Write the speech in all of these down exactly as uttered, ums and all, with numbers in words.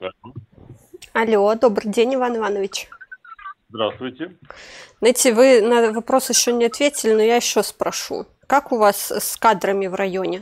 Алло. Алло, добрый день, Иван Иванович. Здравствуйте. Знаете, вы на вопрос еще не ответили, но я еще спрошу. Как у вас с кадрами в районе?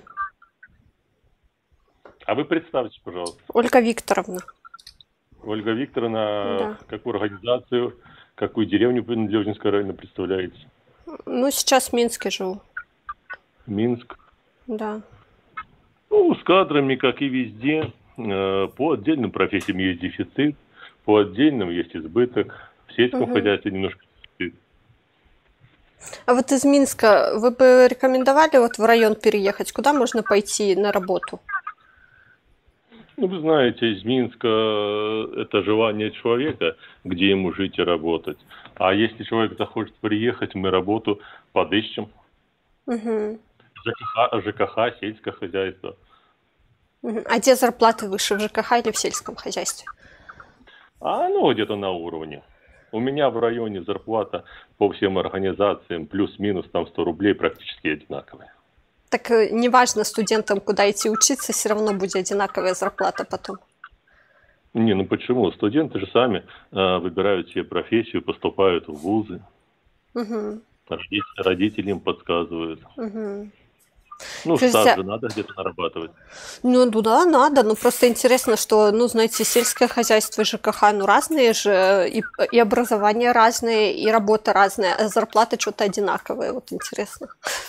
А вы представьтесь, пожалуйста. Ольга Викторовна. Ольга Викторовна, Да. какую организацию, какую деревню вы Нижнего района представляете? Ну, сейчас в Минске живу. Минск. Да. Ну, с кадрами, как и везде, э, по отдельным профессиям есть дефицит, по отдельным есть избыток. В сельском Мгм. хозяйстве немножко дефицит. А вот из Минска вы бы рекомендовали вот в район переехать? Куда можно пойти на работу? Ну, вы знаете, из Минска э, это желание человека, где ему жить и работать. А если человек захочет приехать, мы работу подыщем. Мгм. ЖКХ, ЖКХ, сельское хозяйство. Мгм. А где зарплаты выше, в ЖКХ или в сельском хозяйстве? А ну где-то на уровне. У меня в районе зарплата по всем организациям плюс-минус там сто рублей практически одинаковые. Так э, неважно студентам, куда идти учиться, все равно будет одинаковая зарплата потом. Не, ну почему? Студенты же сами э, выбирают себе профессию, поступают в вузы. Мгм. Роди- Родители им подсказывают. Мгм. Ну, Скажите, стаж а же надо где-то нарабатывать. ну ну да, надо. Ну просто интересно, что, ну, знаете, сельское хозяйство и ЖКХ, ну, разные же, и, и образование разное, и работа разная, а зарплаты что-то одинаковые. Вот интересно.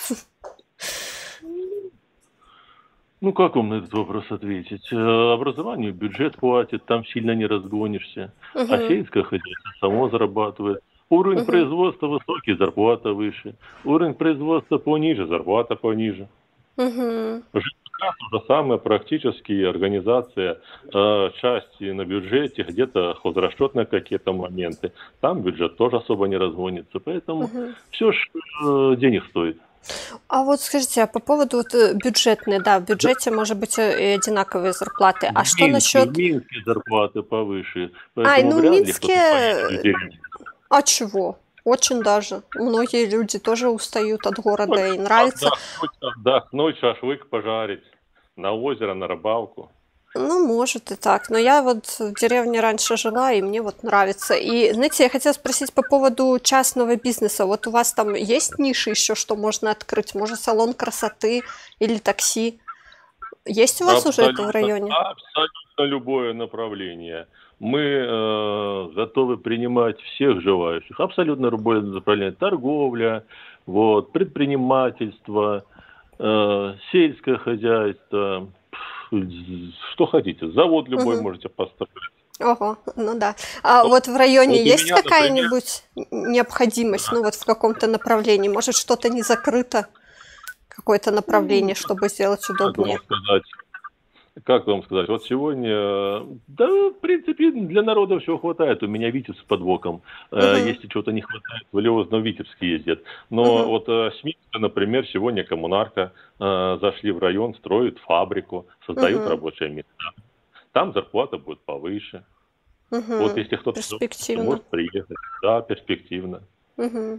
Ну, как вам на этот вопрос ответить? Э, Образованию бюджет платит, там сильно не разгонишься. А Угу, сельское хозяйство само зарабатывает. Уровень угу, производства высокий, зарплата выше. Уровень производства пониже, зарплата пониже. угу, ЖКХ то же самое, практически организация э, части на бюджете, где-то хозрасчетные какие-то моменты. Там бюджет тоже особо не разгонится. Поэтому угу. все ж э, денег стоит. А вот скажите, а по поводу вот, э, бюджетной, да, в Да, бюджете может быть э, и одинаковые зарплаты. в А что Минске, в насчет... Минске зарплаты повыше, Ай, поэтому ну в вряд ли Минске... кто-то поедет в э, деревню. А чего? Очень даже. Многие люди тоже устают от Ну, города и нравится. отдохнуть, отдохнуть, шашлык пожарить, на озеро, на рыбалку. Ну, может и так. Но я вот в деревне раньше жила, и мне вот нравится. И, знаете, я хотела спросить по поводу частного бизнеса. Вот у вас там есть ниши еще, что можно открыть? Может, салон красоты или такси? Есть у вас уже это в Абсолютно, районе? абсолютно любое направление. Мы э, готовы принимать всех желающих. Абсолютно любое направление. Торговля, вот, предпринимательство, э, сельское хозяйство, пф, что хотите. Завод любой Мгм. можете построить. Ого, ну да. А Вот, вот в районе вот у есть меня, например, какая-нибудь необходимость, ну вот в каком-то направлении? Может, что-то не закрыто, какое-то ну, направление, чтобы сделать как вам удобнее? сказать, Как вам сказать, вот сегодня, э, да, в принципе, для народа всего хватает. У меня Витязь с подвоком. Э, Мгм, Если чего-то не хватает, в Левозно-Витебск ездят. Но мгм, вот э, с Минска, например, сегодня коммунарка э, зашли в район, строят фабрику, создают мгм, рабочие места. Там зарплата будет повыше. Вот мгм. если кто-то захочет, Перспективно. может приехать. Да, перспективно. Мгм.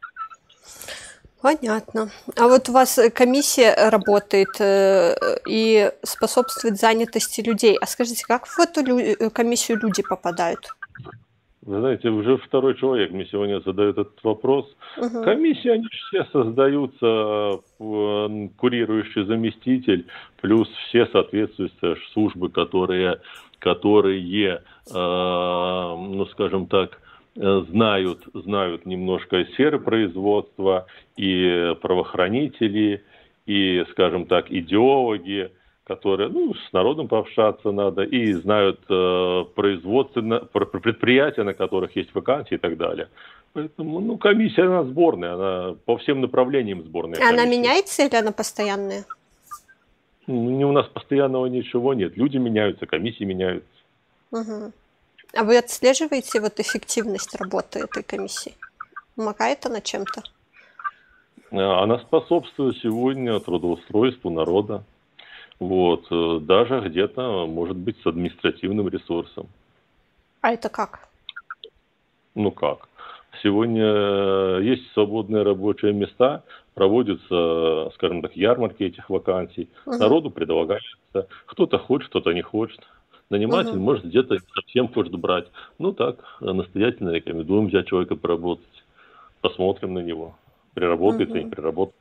Понятно. А вот у вас э, комиссия э, работает э, и способствует занятости людей. А скажите, как в эту лю- э, комиссию люди попадают? Вы знаете, уже второй человек мне сегодня задает этот вопрос. Мгм, Комиссии, они ж все создаются, э, курирующий заместитель, плюс все соответствующие службы, которые, которые э, ну, скажем так, э, знают, знают немножко сферы производства, и правоохранители, и, скажем так, идеологи, которые, ну, с народом пообщаться надо, и знают э, производственно, предприятия, на которых есть вакансии и так далее. Поэтому, ну, комиссия, она сборная, она по всем направлениям сборная Она комиссия. меняется или она постоянная? Ну, не у нас постоянного ничего нет. Люди меняются, комиссии меняются. Мгм. А вы отслеживаете вот эффективность работы этой комиссии? Помогает она чем-то? Э, Она способствует сегодня трудоустройству народа. Вот, э, даже где-то, может быть, с административным ресурсом. А это как? Ну как? Сегодня э, есть свободные рабочие места, проводятся, скажем так, ярмарки этих вакансий. Мгм. Народу предлагается. Кто-то хочет, кто-то не хочет. Наниматель, Мгм. может, где-то не совсем хочет брать. Ну так, э, настоятельно рекомендуем взять человека поработать. Посмотрим на него. Приработается, не Мгм. приработается.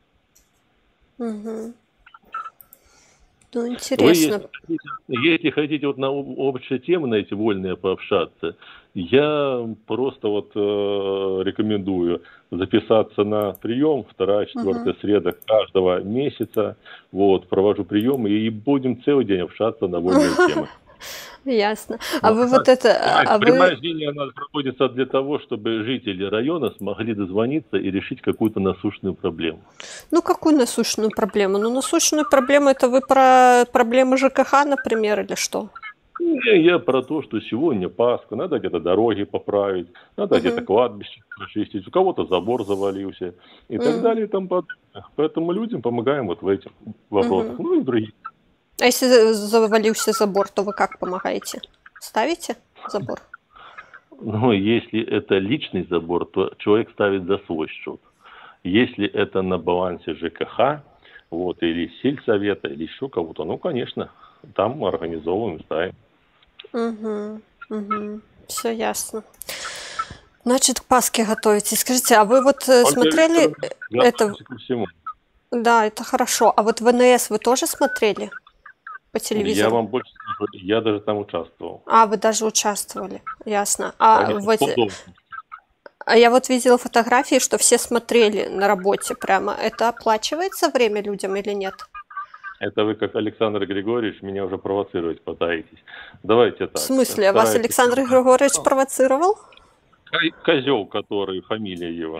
Мгм. Ну, Вы, интересно. если хотите, если хотите вот на об- общие темы, на эти вольные пообщаться, я просто вот э, рекомендую записаться на прием вторая, Мгм. четвертая среда каждого месяца. Вот, провожу приемы и будем целый день общаться на вольные темы. Ясно. А Ну, вы а вот так, это, а прямая, а вы, прямая линия, она проводится для того, чтобы жители района смогли дозвониться и решить какую-то насущную проблему. ну, какую насущную проблему? Ну, насущную проблему это вы про проблемы ЖКХ, например, или что? Не, я про то, что сегодня Пасха, надо где-то дороги поправить, надо где-то Мгм. кладбище прочистить, у кого-то забор завалился и так М. далее и тому подобное. Поэтому людям помогаем вот в этих вопросах, Мгм. ну и в других. А если за завалился забор, то вы как помогаете? Ставите забор? Но если это личный забор, то человек ставит за свой счет. Если это на балансе ЖКХ, вот, или сельсовета, или еще кого-то, ну, конечно, там мы организовываем, ставим. Угу, угу. Все ясно. Значит, к Пасхе готовитесь. Скажите, а вы вот, э, Ольга смотрели, Викторовна, э, это готовимся ко всему. да, это хорошо. А вот ВНС вы тоже смотрели по Я телевизору? вам больше скажу, я даже там участвовал. А, вы даже участвовали. Ясно. А Конечно, в по эти должности. а я вот видела фотографии, что все смотрели на работе прямо. Это оплачивается время людям или нет? Это вы, как Александр Григорьевич, меня уже провоцировать пытаетесь. Давайте В так, смысле, вас старайтесь. Александр Григорьевич провоцировал? Козел, который, фамилия его,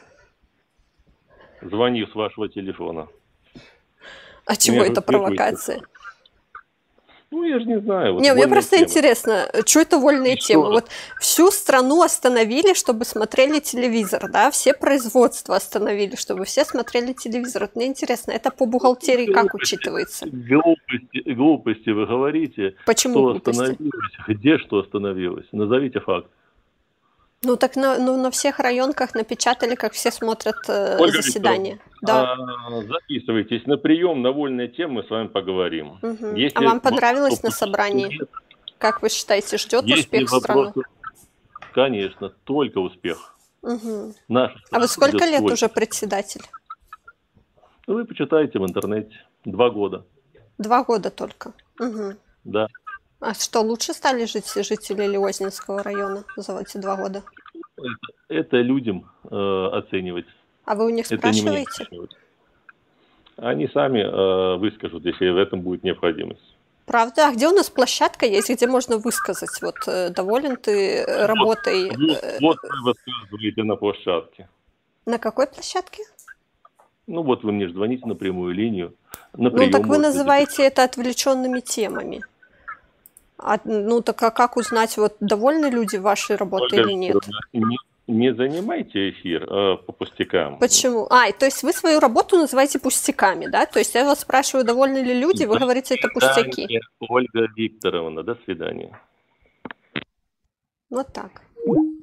звонил с вашего телефона. А чего Меня же это выслушайте. провокация? Ну, я же не знаю, вот Не, мне вольные просто темы. интересно, что это вольные Еще темы? раз, Вот всю страну остановили, чтобы смотрели телевизор, да? Все производства остановили, чтобы все смотрели телевизор. Вот мне интересно, это по бухгалтерии как глупости, учитывается? глупости, глупости вы говорите, Почему что глупости? остановилось, где что остановилось. Назовите факт. Ну так на, ну, на всех районках напечатали, как все смотрят э, Ольга Викторовна, заседание. Да. а, записывайтесь на прием, на вольные темы, мы с вами поговорим. Мгм. А Если вам вопросов понравилось на собрании? нет, Как вы считаете, ждет если успех страну? вопросы, конечно, только успех. Мгм. Наша А вы страна сколько ждет лет только. уже председатель? Вы почитайте в интернете. Два года. Два года только. Мгм. Да. А что, лучше стали жить все жители Лиознинского района за эти два года? Это, это людям э, оценивать. А вы у них Это не мне спрашиваете? оценивать. Они сами э, выскажут, если в этом будет необходимость. Правда? А где у нас площадка есть, где можно высказать, вот э, доволен ты э, Вот, работой? вот, э, вот вы высказываете на площадке. На какой площадке? Ну вот вы мне же звоните на прямую линию. На Ну, прием так вы можете называете записаться. это отвлеченными темами. А, ну, так а как узнать, вот довольны люди вашей работой Ольга или нет? Викторовна, не, не занимайте эфир э, по пустякам. Почему? А, и то есть вы свою работу называете пустяками, да? То есть я вас спрашиваю, довольны ли люди, вы До говорите, это пустяки. свидания, Ольга Викторовна. До свидания. Вот так.